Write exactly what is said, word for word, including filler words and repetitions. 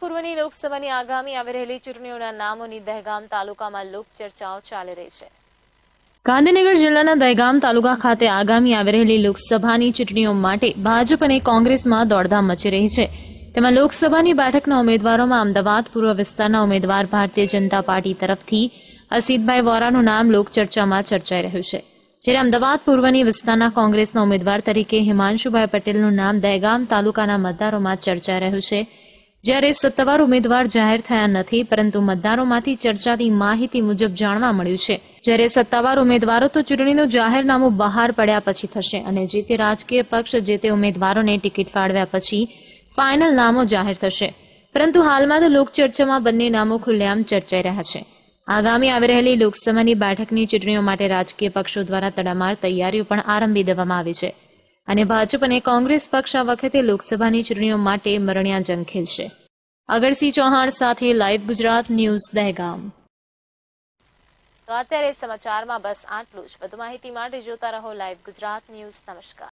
પૂર્વની લોકસભાની આગામી આવી રહેલી ચૂંટણીઓના નામોની દહેગામ તાલુકામાં લોકચર્ચાઓ ચાલી રહી છે। ગાંધીનગર જિલ્લાના દહેગામ તાલુકા ખાતે આગામી આવી રહેલી લોકસભાની ચૂંટણીઓ માટે ભાજપ અને કોંગ્રેસમાં દોડધામ મચી રહી છે। તેમાં લોકસભાની બેઠકના ઉમેદવારોમાં અમદાવાદ પૂર્વ વિસ્તારના ઉમેદવાર ભારતીય જનતા પાર્ટી તરફથી અસીતભાઈ વોરાનું નામ લોકચર્ચામાં ચર્ચાઈ રહ્યું છે, જ્યારે અમદાવાદ પૂર્વની વિસ્તારના કોંગ્રેસના ઉમેદવાર તરીકે હિમાંશુભાઈ પટેલનું નામ દહેગામ તાલુકાના મતદારોમાં ચર્ચાઈ રહ્યું છે। જ્યારે સત્તાવાર ઉમેદવાર જાહેર થયા નથી, પરંતુ મતદારોમાંથી ચર્ચાતી માહિતી મુજબ જાણવા મળ્યું છે। જ્યારે સત્તાવાર ઉમેદવારો તો ચૂંટણીનું જાહેરનામું બહાર પડ્યા પછી થશે અને જે તે રાજકીય પક્ષ જે તે ઉમેદવારોને ટિકિટ ફાળવ્યા પછી ફાઇનલ નામો જાહેર થશે, પરંતુ હાલમાં તો લોકચર્ચામાં બંને નામો ખુલ્લેઆમ ચર્ચાઈ રહ્યા છે। આગામી આવી રહેલી લોકસભાની બેઠકની ચૂંટણીઓ માટે રાજકીય પક્ષો દ્વારા તડામાર તૈયારીઓ પણ આરંભી દેવામાં આવી છે અને ભાજપ અને કોંગ્રેસ પક્ષ આ વખતે લોકસભાની ચૂંટણીઓ માટે મરણિયા જંગ ખેલશે। અગરસિંહ ચૌહાણ સાથે લાઈવ ગુજરાત ન્યૂઝ દહેગામ। તો અત્યારે સમાચારમાં બસ આટલું જ। વધુ માહિતી માટે જોતા રહો લાઈવ ગુજરાત ન્યૂઝ। નમસ્કાર।